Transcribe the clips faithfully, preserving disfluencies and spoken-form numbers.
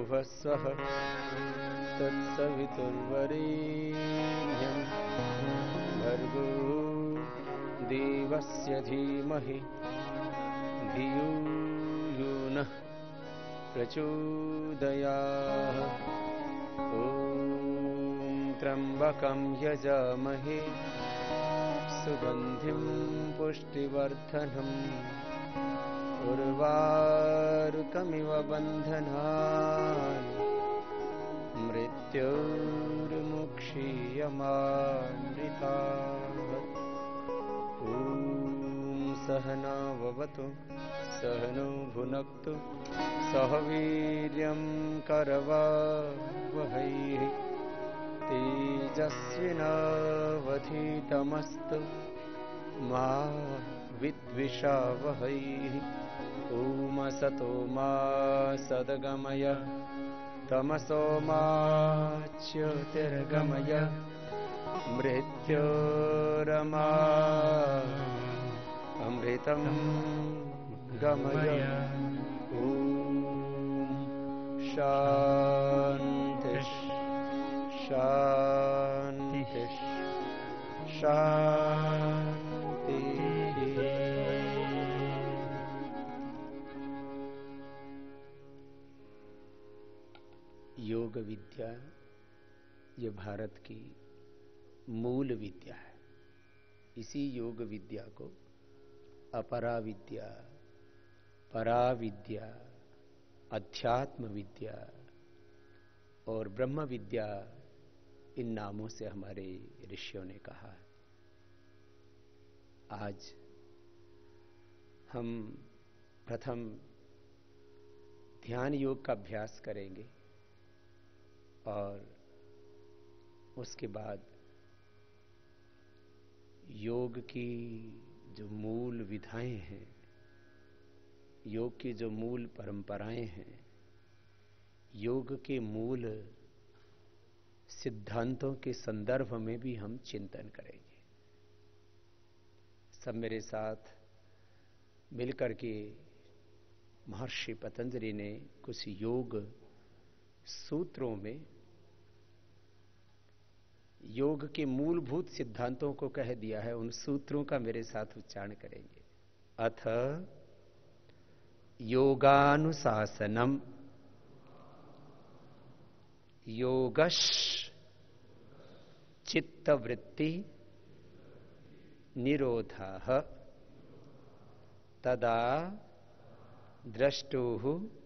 भुवस्वः तत्सवितुर्वरेण्यं भर्गो देवस्य धीमहि धियो यो नः प्रचोदयात्। ॐ त्र्यम्बकं यजामहे सुगन्धिं पुष्टिवर्धनम् उर्वारुकमिव बन्धनान् मृत्योर्मुक्षीयमामृतात्। ॐ सहना भवतु सहनौ भुनक्तु सह वीर्यं करवावहै तेजस्विनावधीतमस्तु मा विद्विषावहै। ॐ असतो मा सद्गमय तमसो मा ज्योतिर्गमय मृत्योरमा अमृतं गमय। ॐ शान्ति शान्ति शान्ति। योग विद्या ये भारत की मूल विद्या है। इसी योग विद्या को अपरा विद्या, परा विद्या, अध्यात्म विद्या और ब्रह्म विद्या इन नामों से हमारे ऋषियों ने कहा है। आज हम प्रथम ध्यान योग का अभ्यास करेंगे और उसके बाद योग की जो मूल विधाएं हैं, योग की जो मूल परंपराएं हैं, योग के मूल सिद्धांतों के संदर्भ में भी हम चिंतन करेंगे। सब मेरे साथ मिलकर के महर्षि पतंजलि ने कुछ योग सूत्रों में योग के मूलभूत सिद्धांतों को कह दिया है। उन सूत्रों का मेरे साथ उच्चारण करेंगे। अथ योगानुशासनम योगश चित्तवृत्ति निरोधः तदा द्रष्टुः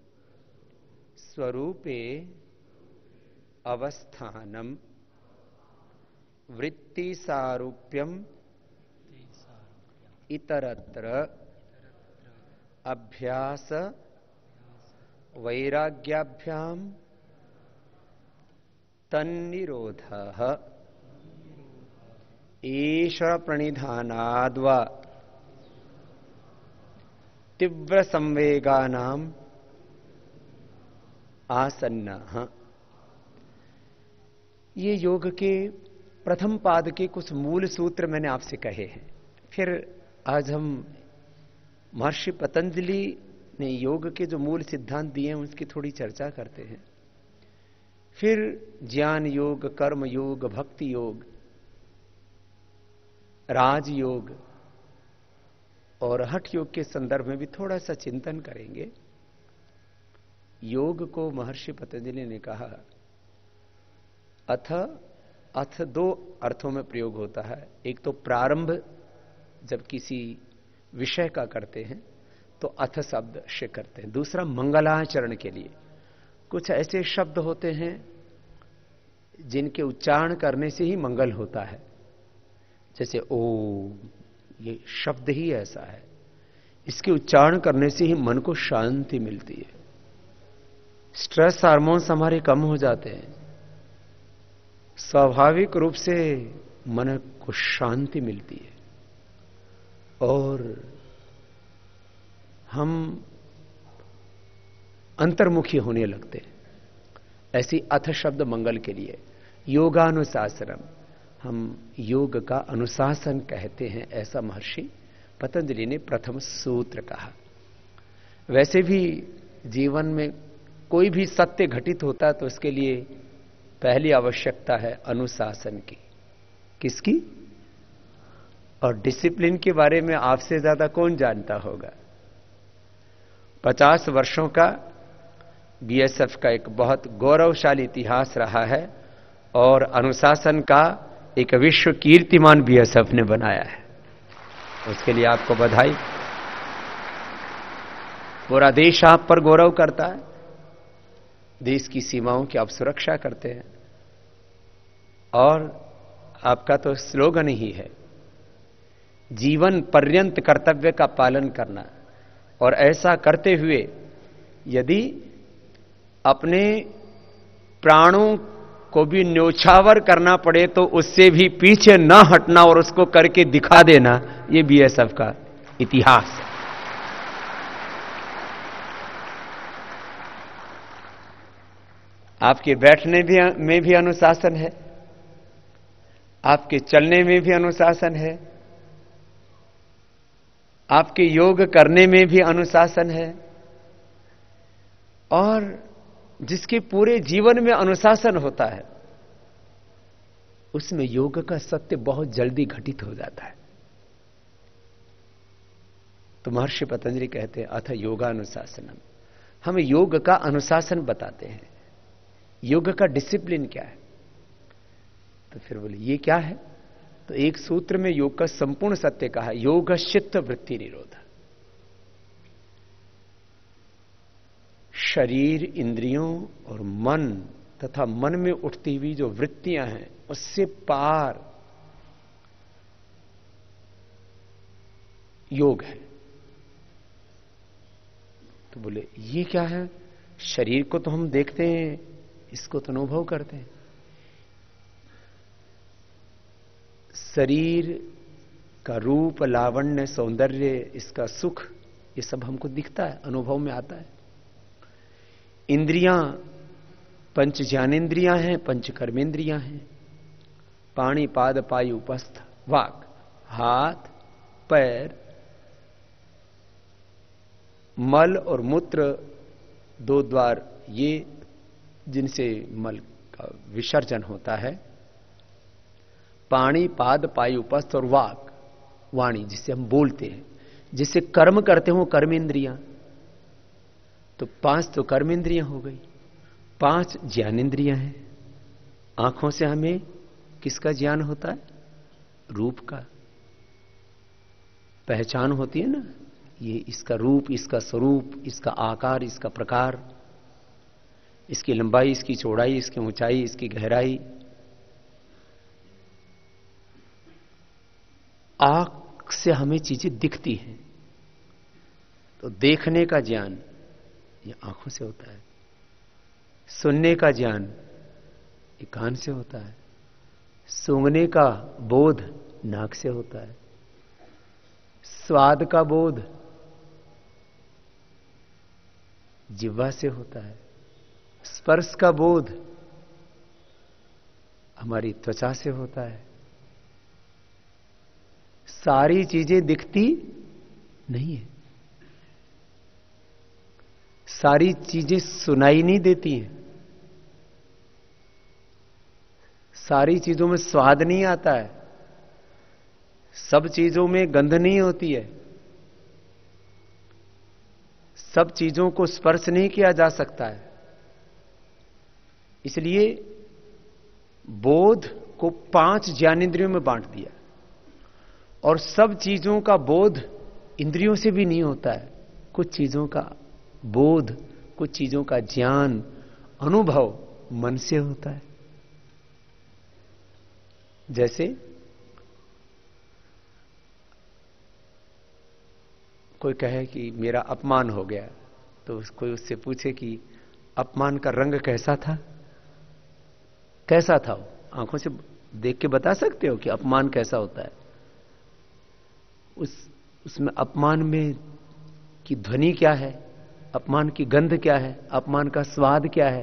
स्वरूपे अवस्थानम वृत्ति सारूप्यम इतरत्र अभ्यास वैराग्याभ्याम तन्निरोधः एष प्रणिधानाद्वा तीव्र संवेगानाम आसन्नः। ये योग के प्रथम पाद के कुछ मूल सूत्र मैंने आपसे कहे हैं। फिर आज हम महर्षि पतंजलि ने योग के जो मूल सिद्धांत दिए हैं उसकी थोड़ी चर्चा करते हैं। फिर ज्ञान योग, कर्म योग, भक्ति योग, राजयोग और हठ योग के संदर्भ में भी थोड़ा सा चिंतन करेंगे। योग को महर्षि पतंजलि ने कहा अथ अथ दो अर्थों में प्रयोग होता है। एक तो प्रारंभ जब किसी विषय का करते हैं तो अथ शब्द से करते हैं। दूसरा मंगलाचरण के लिए कुछ ऐसे शब्द होते हैं जिनके उच्चारण करने से ही मंगल होता है। जैसे ओम, ये शब्द ही ऐसा है, इसके उच्चारण करने से ही मन को शांति मिलती है। स्ट्रेस हार्मोन्स हमारे कम हो जाते हैं। स्वाभाविक रूप से मन को शांति मिलती है और हम अंतर्मुखी होने लगते हैं। ऐसी अथ शब्द मंगल के लिए। योगानुशासनम, हम योग का अनुशासन कहते हैं, ऐसा महर्षि पतंजलि ने प्रथम सूत्र कहा। वैसे भी जीवन में कोई भी सत्य घटित होता है तो उसके लिए पहली आवश्यकता है अनुशासन की। किसकी? और डिसिप्लिन के बारे में आपसे ज्यादा कौन जानता होगा। पचास वर्षों का बीएसएफ का एक बहुत गौरवशाली इतिहास रहा है और अनुशासन का एक विश्व कीर्तिमान बीएसएफ ने बनाया है। उसके लिए आपको बधाई। पूरा देश आप पर गौरव करता है। देश की सीमाओं की आप सुरक्षा करते हैं और आपका तो स्लोगन ही है जीवन पर्यंत कर्तव्य का पालन करना। और ऐसा करते हुए यदि अपने प्राणों को भी न्योछावर करना पड़े तो उससे भी पीछे न हटना और उसको करके दिखा देना, ये बीएसएफ का इतिहास है। आपके बैठने भी में भी अनुशासन है, आपके चलने में भी अनुशासन है, आपके योग करने में भी अनुशासन है। और जिसके पूरे जीवन में अनुशासन होता है उसमें योग का सत्य बहुत जल्दी घटित हो जाता है। तो महर्षि पतंजलि कहते हैं अथ योगानुशासनम, हमें योग का अनुशासन बताते हैं। योग का डिसिप्लिन क्या है? तो फिर बोले ये क्या है? तो एक सूत्र में योग का संपूर्ण सत्य कहा, योग चित्त वृत्ति निरोध। शरीर, इंद्रियों और मन तथा मन में उठती हुई जो वृत्तियां हैं उससे पार योग है। तो बोले ये क्या है? शरीर को तो हम देखते हैं, इसको तो अनुभव करते हैं। शरीर का रूप, लावण्य, सौंदर्य, इसका सुख, ये सब हमको दिखता है, अनुभव में आता है। इंद्रियां पंच ज्ञानेन्द्रियां हैं, पंच कर्मेंद्रियां हैं। पाणी, पाद, पायु, उपस्थ, वाक, हाथ, पैर, मल और मूत्र दो द्वार, ये जिनसे मल का विसर्जन होता है। पाणी, पाद, पायु, उपस्थ और वाक, वाणी जिससे हम बोलते हैं, जिससे कर्म करते हो कर्मेंद्रियां। तो पांच तो कर्मेंद्रियां हो गई, पांच ज्ञानेंद्रियां हैं। आंखों से हमें किसका ज्ञान होता है? रूप का। पहचान होती है ना, ये इसका रूप, इसका स्वरूप, इसका आकार, इसका प्रकार, इसकी लंबाई, इसकी चौड़ाई, इसकी ऊंचाई, इसकी गहराई। आंख से हमें चीजें दिखती हैं, तो देखने का ज्ञान ये आंखों से होता है। सुनने का ज्ञान ये कान से होता है। सूंघने का बोध नाक से होता है। स्वाद का बोध जिह्वा से होता है। स्पर्श का बोध हमारी त्वचा से होता है। सारी चीजें दिखती नहीं है, सारी चीजें सुनाई नहीं देती हैं, सारी चीजों में स्वाद नहीं आता है, सब चीजों में गंध नहीं होती है, सब चीजों को स्पर्श नहीं किया जा सकता है। इसलिए बोध को पांच ज्ञानेंद्रियों में बांट दिया। और सब चीजों का बोध इंद्रियों से भी नहीं होता है। कुछ चीजों का बोध, कुछ चीजों का ज्ञान, अनुभव मन से होता है। जैसे कोई कहे कि मेरा अपमान हो गया, तो कोई उससे पूछे कि अपमान का रंग कैसा था? कैसा था वो? आंखों से देख के बता सकते हो कि अपमान कैसा होता है? उस उसमें अपमान में की ध्वनि क्या है, अपमान की गंध क्या है, अपमान का स्वाद क्या है?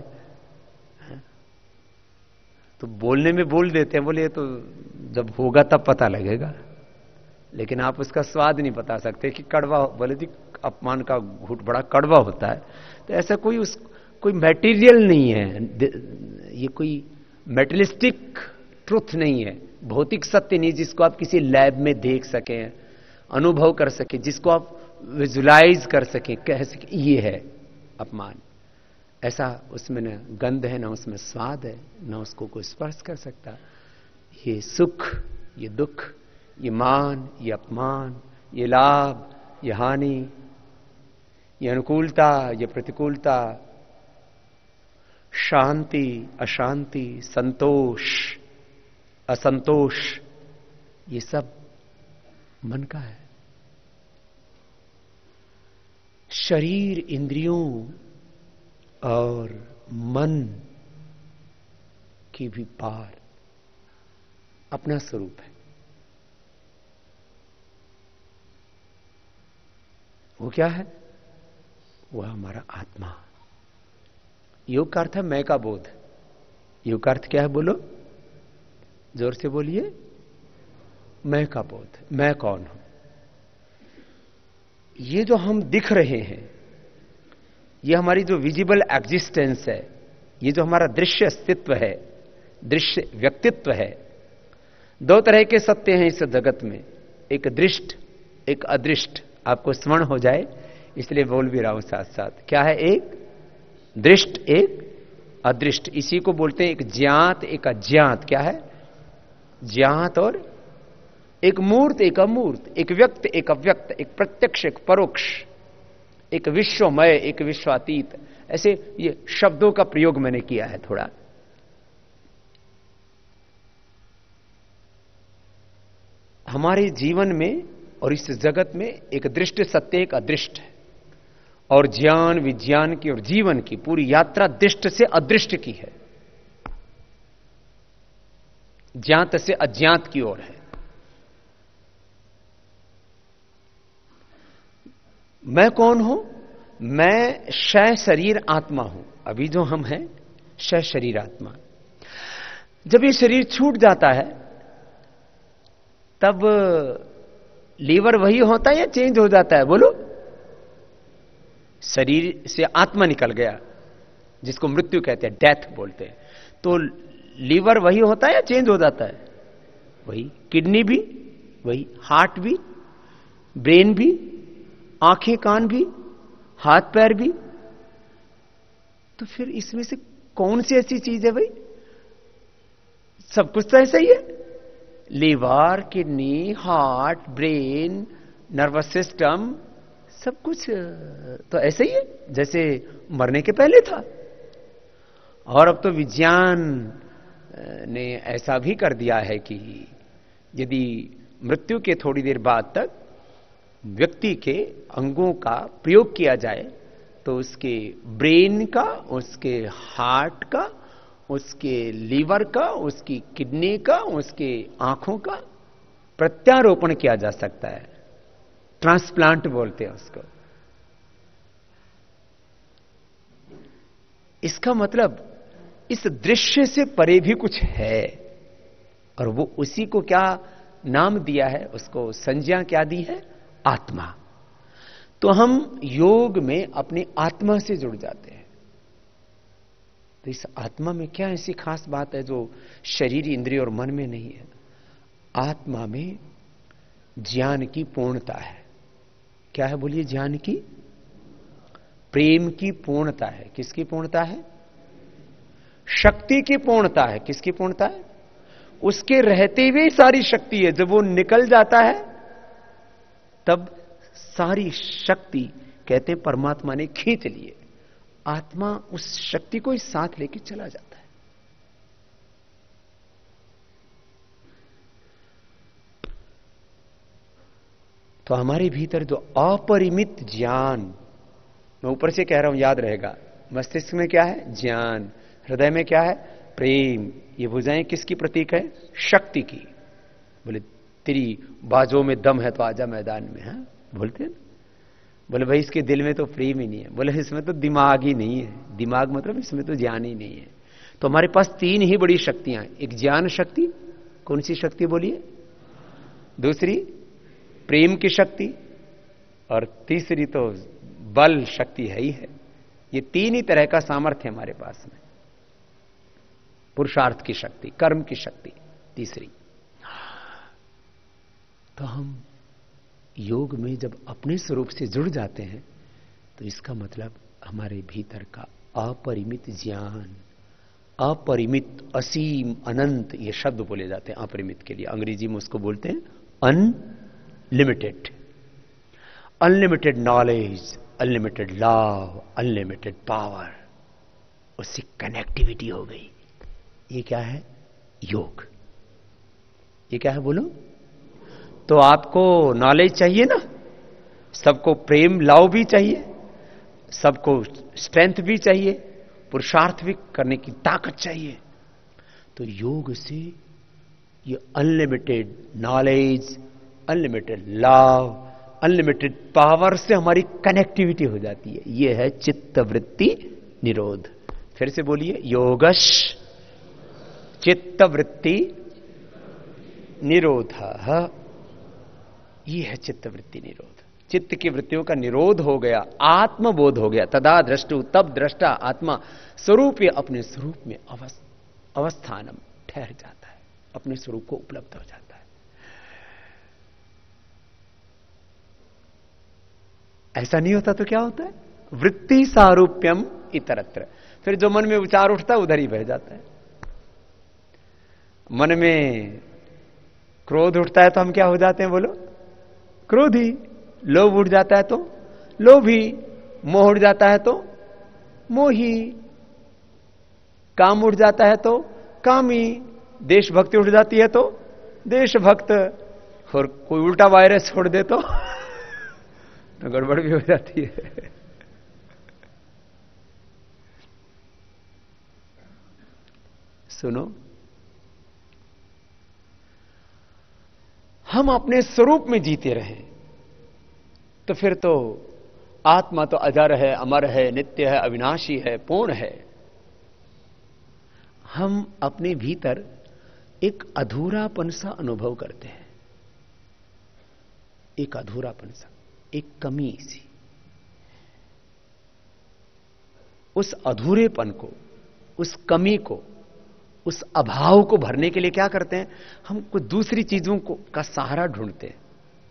तो बोलने में बोल देते हैं, बोले तो जब होगा तब पता लगेगा, लेकिन आप उसका स्वाद नहीं बता सकते कि कड़वा, बोले जी अपमान का घूट बड़ा कड़वा होता है। तो ऐसा कोई उस कोई मटेरियल नहीं है, ये कोई मेटलिस्टिक ट्रुथ नहीं है, भौतिक सत्य नहीं जिसको आप किसी लैब में देख सकें, अनुभव कर सकें, जिसको आप विजुलाइज कर सकें, कह सकें ये है अपमान। ऐसा उसमें न गंध है, ना उसमें स्वाद है, ना उसको कोई स्पर्श कर सकता। ये सुख, ये दुख, ये मान, ये अपमान, ये लाभ, ये हानि, ये अनुकूलता, ये प्रतिकूलता, शांति, अशांति, संतोष, असंतोष, ये सब मन का है। शरीर, इंद्रियों और मन की भी पार अपना स्वरूप है। वो क्या है? वह हमारा आत्मा। योग का अर्थ है मैं का बोध। योग का अर्थ क्या है? बोलो, जोर से बोलिए। मैं का बोध। मैं कौन हूं? ये जो हम दिख रहे हैं, ये हमारी जो विजिबल एग्जिस्टेंस है, ये जो हमारा दृश्य अस्तित्व है, दृश्य व्यक्तित्व है, दो तरह के सत्य हैं इस जगत में, एक दृष्ट, एक अदृष्ट। आपको स्मरण हो जाए इसलिए बोल भी रहा हूं साथ साथ। क्या है? एक दृष्ट, एक अदृष्ट। इसी को बोलते हैं एक ज्ञात, एक अज्ञात। क्या है? ज्ञात और एक मूर्त, एक अमूर्त, एक व्यक्त, एक अव्यक्त, एक प्रत्यक्ष, एक परोक्ष, एक विश्वमय, एक विश्वातीत। ऐसे ये शब्दों का प्रयोग मैंने किया है थोड़ा। हमारे जीवन में और इस जगत में एक दृष्ट सत्य, एक अदृष्ट है। और ज्ञान विज्ञान की और जीवन की पूरी यात्रा दृष्ट से अदृष्ट की है, ज्ञात से अज्ञात की ओर है। मैं कौन हूं? मैं शय शरीर आत्मा हूं। अभी जो हम हैं शय शरीर आत्मा। जब ये शरीर छूट जाता है तब लीवर वही होता है या चेंज हो जाता है? बोलो। शरीर से आत्मा निकल गया, जिसको मृत्यु कहते हैं, डेथ बोलते हैं। तो लीवर वही होता है या चेंज हो जाता है? वही। किडनी भी वही, हार्ट भी, ब्रेन भी, आंखें कान भी, हाथ पैर भी। तो फिर इसमें से कौन सी ऐसी चीज है भाई? सब कुछ तो ऐसा ही है। Liver, kidney, heart, brain, nervous system, सब कुछ तो ऐसे ही है जैसे मरने के पहले था। और अब तो विज्ञान ने ऐसा भी कर दिया है कि यदि मृत्यु के थोड़ी देर बाद तक व्यक्ति के अंगों का प्रयोग किया जाए तो उसके ब्रेन का, उसके हार्ट का, उसके लीवर का, उसकी किडनी का, उसके आंखों का प्रत्यारोपण किया जा सकता है। ट्रांसप्लांट बोलते हैं उसको। इसका मतलब इस दृश्य से परे भी कुछ है, और वो उसी को क्या नाम दिया है, उसको संज्ञा क्या दी है? आत्मा। तो हम योग में अपनी आत्मा से जुड़ जाते हैं। तो इस आत्मा में क्या ऐसी खास बात है जो शरीर, इंद्रिय और मन में नहीं है? आत्मा में ज्ञान की पूर्णता है। क्या है? बोलिए। ज्ञान की, प्रेम की पूर्णता है। किसकी पूर्णता है? शक्ति की पूर्णता है। किसकी पूर्णता है? उसके रहते हुए सारी शक्ति है। जब वो निकल जाता है तब सारी शक्ति, कहते हैं, परमात्मा ने खींच लिए। आत्मा उस शक्ति को ही साथ लेके चला जाता है। तो हमारे भीतर जो अपरिमित ज्ञान, मैं ऊपर से कह रहा हूं, याद रहेगा। मस्तिष्क में क्या है? ज्ञान। हृदय में क्या है? प्रेम। ये भुजाएं किसकी प्रतीक है? शक्ति की। बोले तेरी बाजों में दम है तो आजा मैदान में। है बोलते हैं। बोले भाई इसके दिल में तो प्रेम ही नहीं है। बोले इसमें तो दिमाग ही नहीं है। दिमाग मतलब इसमें तो ज्ञान ही नहीं है। तो हमारे पास तीन ही बड़ी शक्तियां हैं। एक ज्ञान शक्ति। कौन सी शक्ति बोलिए? दूसरी प्रेम की शक्ति, और तीसरी तो बल शक्ति है ही है। ये तीन ही तरह का सामर्थ्य हमारे पास में। पुरुषार्थ की शक्ति, कर्म की शक्ति, तीसरी। तो हम योग में जब अपने स्वरूप से जुड़ जाते हैं तो इसका मतलब हमारे भीतर का अपरिमित ज्ञान, अपरिमित, असीम, अनंत, ये शब्द बोले जाते हैं अपरिमित के लिए। अंग्रेजी में उसको बोलते हैं unlimited. Unlimited knowledge, unlimited love, unlimited power, उससे कनेक्टिविटी हो गई। ये क्या है? योग। ये क्या है बोलो? तो आपको नॉलेज चाहिए ना, सबको प्रेम लव भी चाहिए, सबको स्ट्रेंथ भी चाहिए, पुरुषार्थ भी करने की ताकत चाहिए। तो योग से ये unlimited knowledge, unlimited love, unlimited power से हमारी कनेक्टिविटी हो जाती है। ये है चित्तवृत्ति निरोध। फिर से बोलिए, योगश चित्तवृत्ति निरोध। ये है चित्तवृत्ति निरोध। चित्त की वृत्तियों का निरोध हो गया, आत्मबोध हो गया। तदा दृष्टु, तब दृष्टा आत्मा स्वरूप अपने स्वरूप में अवस्थानम ठहर जाता है, अपने स्वरूप को उपलब्ध हो जाता है। ऐसा नहीं होता तो क्या होता है? वृत्ति सारूप्यम इतरत्र। फिर जो मन में विचार उठता है उधर ही बह जाता है। मन में क्रोध उठता है तो हम क्या हो जाते हैं बोलो? क्रोधी। लोभ उठ जाता है तो लोभी। मोह उठ जाता है तो मोही। काम उठ जाता है तो कामी। देशभक्ति उठ जाती है तो देशभक्त। और कोई उल्टा वायरस छोड़ दे तो तो गड़बड़ भी हो जाती है। सुनो, हम अपने स्वरूप में जीते रहें तो फिर तो आत्मा तो अजर है, अमर है, नित्य है, अविनाशी है, पूर्ण है। हम अपने भीतर एक अधूरापन सा अनुभव करते हैं, एक अधूरापन सा, एक कमी सी। उस अधूरेपन को, उस कमी को, उस अभाव को भरने के लिए क्या करते हैं? हम कुछ दूसरी चीजों को का सहारा ढूंढते हैं।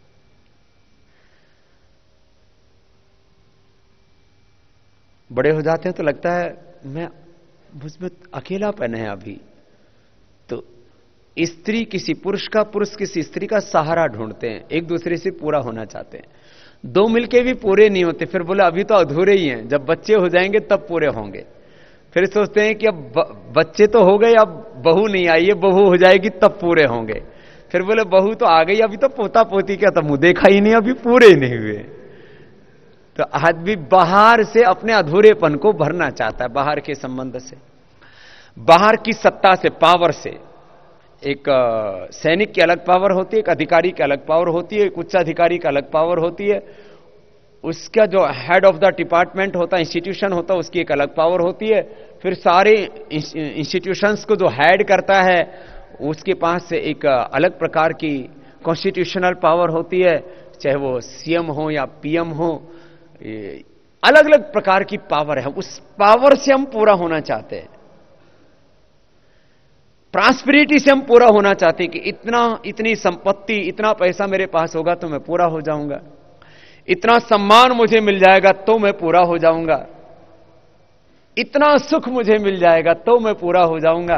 बड़े हो जाते हैं तो लगता है मैं मुझमें अकेलापन है अभी, तो स्त्री किसी पुरुष का, पुरुष किसी स्त्री का सहारा ढूंढते हैं, एक दूसरे से पूरा होना चाहते हैं। दो मिलके भी पूरे नहीं होते, फिर बोले अभी तो अधूरे ही हैं, जब बच्चे हो जाएंगे तब पूरे होंगे। फिर सोचते हैं कि अब बच्चे तो हो गए, अब बहू नहीं आई है, बहू हो जाएगी तब पूरे होंगे। फिर बोले बहू तो आ गई, अभी तो पोता पोती क्या, तब मुंह देखा ही नहीं, अभी पूरे ही नहीं हुए। तो आदमी बाहर से अपने अधूरेपन को भरना चाहता है, बाहर के संबंध से, बाहर की सत्ता से, पावर से। एक सैनिक की अलग पावर होती है, एक अधिकारी की अलग पावर होती है, एक उच्च अधिकारी की अलग पावर होती है, उसका जो हेड ऑफ द डिपार्टमेंट होता है, इंस्टीट्यूशन होता है, उसकी एक अलग पावर होती है। फिर सारे इंस्टीट्यूशंस को जो हेड करता है उसके पास से एक अलग प्रकार की कॉन्स्टिट्यूशनल पावर होती है, चाहे वो सीएम हो या पीएम हो, अलग अलग प्रकार की पावर है। उस पावर से हम पूरा होना चाहते हैं, प्रॉस्पेरिटी से हम पूरा होना चाहते हैं कि इतना, इतनी संपत्ति, इतना पैसा मेरे पास होगा तो मैं पूरा हो जाऊंगा, इतना सम्मान मुझे मिल जाएगा तो मैं पूरा हो जाऊंगा, इतना सुख मुझे मिल जाएगा तो मैं पूरा हो जाऊंगा,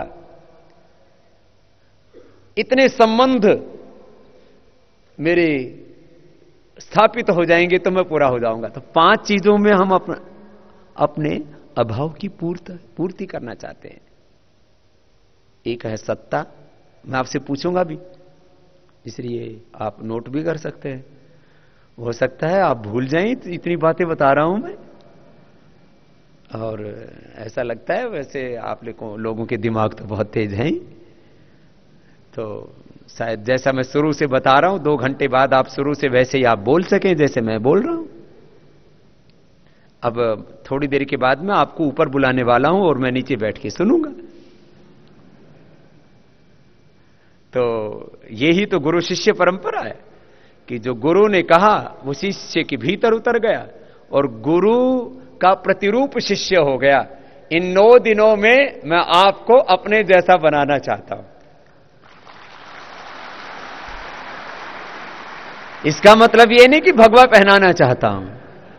इतने संबंध मेरे स्थापित हो जाएंगे तो मैं पूरा हो जाऊंगा। तो पांच चीजों में हम अपने अपने अभाव की पूर्ति पूर्ति करना चाहते हैं। एक है सत्ता, मैं आपसे पूछूंगा भी, इसलिए आप नोट भी कर सकते हैं। हो सकता है आप भूल जाएं, इतनी बातें बता रहा हूं मैं, और ऐसा लगता है वैसे आप लोगों के दिमाग तो बहुत तेज हैं, तो शायद जैसा मैं शुरू से बता रहा हूं, दो घंटे बाद आप शुरू से वैसे ही आप बोल सकें जैसे मैं बोल रहा हूं। अब थोड़ी देर के बाद मैं आपको ऊपर बुलाने वाला हूं और मैं नीचे बैठ के सुनूंगा। तो यही तो गुरु शिष्य परंपरा है कि जो गुरु ने कहा वो शिष्य के भीतर उतर गया, और गुरु का प्रतिरूप शिष्य हो गया। इन नौ दिनों में मैं आपको अपने जैसा बनाना चाहता हूं। इसका मतलब यह नहीं कि भगवा पहनाना चाहता हूं।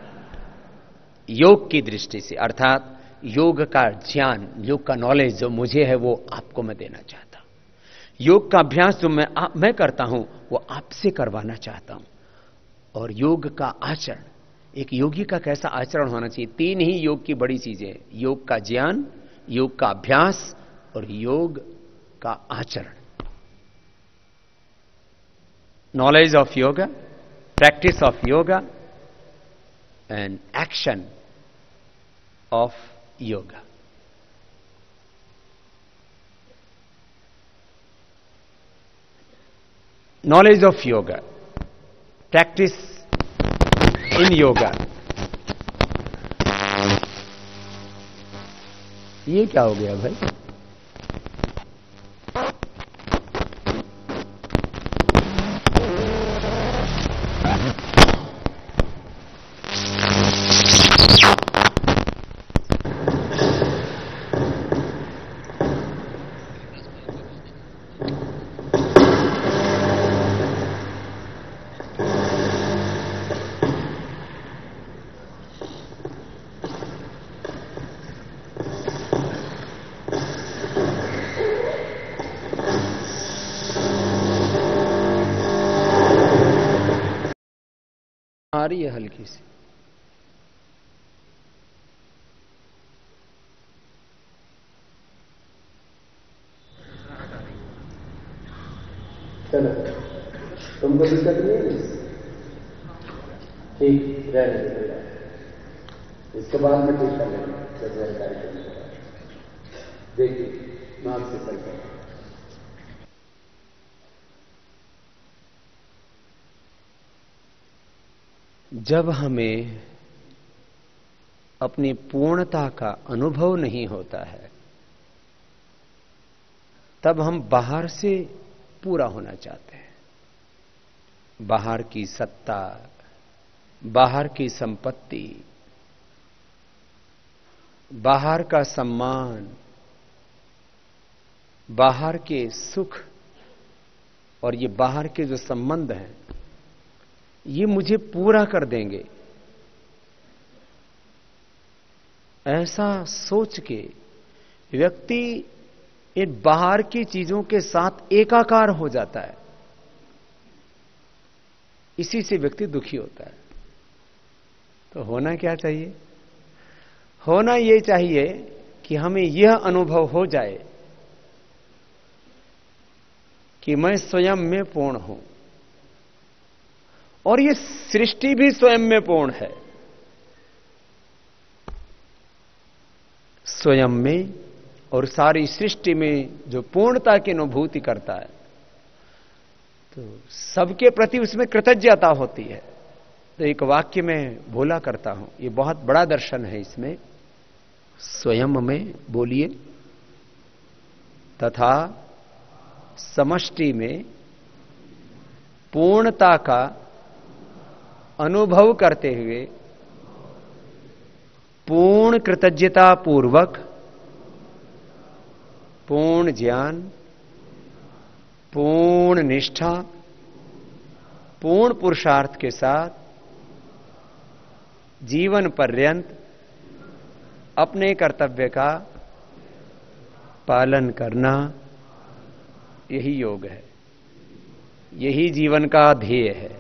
योग की दृष्टि से, अर्थात योग का ज्ञान, योग का नॉलेज जो मुझे है वो आपको मैं देना चाहता हूं। योग का अभ्यास जो मैं आप, मैं करता हूं वो आपसे करवाना चाहता हूं। और योग का आचरण, एक योगी का कैसा आचरण होना चाहिए, तीन ही योग की बड़ी चीजें, योग का ज्ञान, योग का अभ्यास और योग का आचरण। Knowledge of yoga, practice of yoga and action of yoga. Knowledge of yoga, practice in yoga. ये क्या हो गया भाई? आ रही है हल्की सी। चलो, तुमको दिक्कत नहीं है? ठीक, रहने दो, इसके बाद में ठीक कर लेंगे। देखिए, नाक से चल कर जब हमें अपनी पूर्णता का अनुभव नहीं होता है, तब हम बाहर से पूरा होना चाहते हैं। बाहर की सत्ता, बाहर की संपत्ति, बाहर का सम्मान, बाहर के सुख और ये बाहर के जो संबंध हैं, ये मुझे पूरा कर देंगे, ऐसा सोच के व्यक्ति इन बाहर की चीजों के साथ एकाकार हो जाता है। इसी से व्यक्ति दुखी होता है। तो होना क्या चाहिए? होना यह चाहिए कि हमें यह अनुभव हो जाए कि मैं स्वयं में पूर्ण हूं और ये सृष्टि भी स्वयं में पूर्ण है। स्वयं में और सारी सृष्टि में जो पूर्णता की अनुभूति करता है, तो सबके प्रति उसमें कृतज्ञता होती है। तो एक वाक्य में बोला करता हूं, ये बहुत बड़ा दर्शन है इसमें। स्वयं में बोलिए तथा समष्टि में पूर्णता का अनुभव करते हुए पूर्ण कृतज्ञता पूर्वक, पूर्ण ज्ञान, पूर्ण निष्ठा, पूर्ण पुरुषार्थ के साथ जीवन पर्यंत अपने कर्तव्य का पालन करना, यही योग है, यही जीवन का ध्येय है।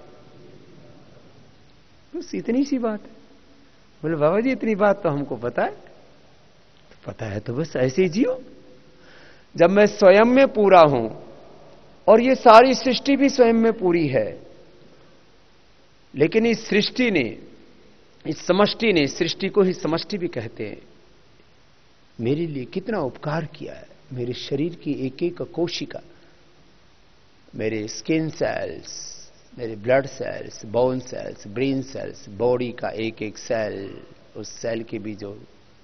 बस इतनी सी बात है। बोले बाबा जी इतनी बात तो हमको पता है। तो पता है तो बस ऐसे ही जियो। जब मैं स्वयं में पूरा हूं और ये सारी सृष्टि भी स्वयं में पूरी है, लेकिन इस सृष्टि ने, इस समष्टि ने, सृष्टि को ही समष्टि भी कहते हैं, मेरे लिए कितना उपकार किया है। मेरे शरीर की एक एक कोशिका, मेरे स्किन सेल्स, मेरे blood cells, bone cells, brain cells, body का एक एक सेल, उस सेल के भी जो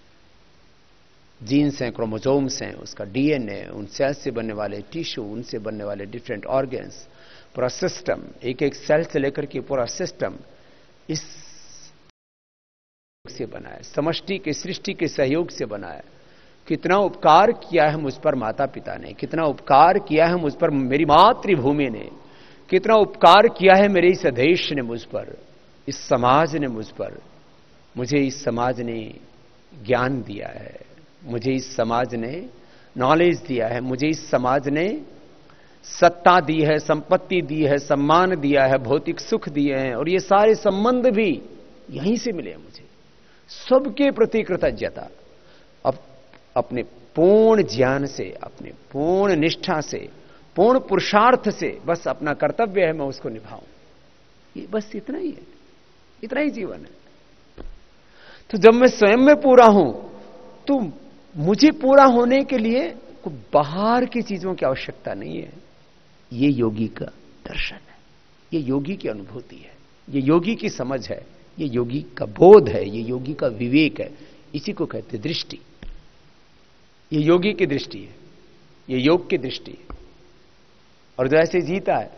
जीन्स हैं, क्रोमोसोम्स हैं, उसका डीएनए, उन सेल्स से बनने वाले टिश्यू, उनसे बनने वाले डिफरेंट ऑर्गन्स, पूरा सिस्टम, एक एक सेल से लेकर के पूरा सिस्टम, इस से बनाया, समष्टि के सृष्टि के सहयोग से बनाया। कितना उपकार किया है मुझ पर माता पिता ने, कितना उपकार किया है मुझ पर मेरी मातृभूमि ने, कितना उपकार किया है मेरे इस देश ने मुझ पर, इस समाज ने मुझ पर। मुझे इस समाज ने ज्ञान दिया है, मुझे इस समाज ने नॉलेज दिया है, मुझे इस समाज ने सत्ता दी है, संपत्ति दी है, सम्मान दिया है, भौतिक सुख दिए हैं, और ये सारे संबंध भी यहीं से मिले मुझे। सबके प्रति कृतज्ञता। अब अपने पूर्ण ज्ञान से, अपने पूर्ण निष्ठा से, पूर्ण पुरुषार्थ से बस अपना कर्तव्य है मैं उसको निभाऊं। ये बस इतना ही है, इतना ही जीवन है। तो जब मैं स्वयं में पूरा हूं तो मुझे पूरा होने के लिए कोई बाहर की चीजों की आवश्यकता नहीं है। ये योगी का दर्शन है, ये योगी की अनुभूति है, ये योगी की समझ है, ये योगी का बोध है, ये योगी का विवेक है। इसी को कहते दृष्टि। ये योगी की दृष्टि है, ये योग की दृष्टि है। और जो ऐसे जीता है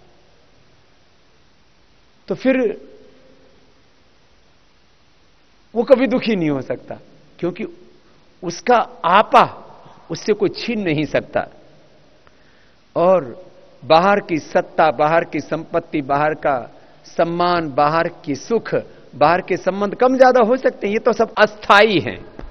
तो फिर वो कभी दुखी नहीं हो सकता, क्योंकि उसका आपा उससे कोई छीन नहीं सकता। और बाहर की सत्ता, बाहर की संपत्ति, बाहर का सम्मान, बाहर की सुख, बाहर के संबंध कम ज्यादा हो सकते हैं, ये तो सब अस्थाई हैं।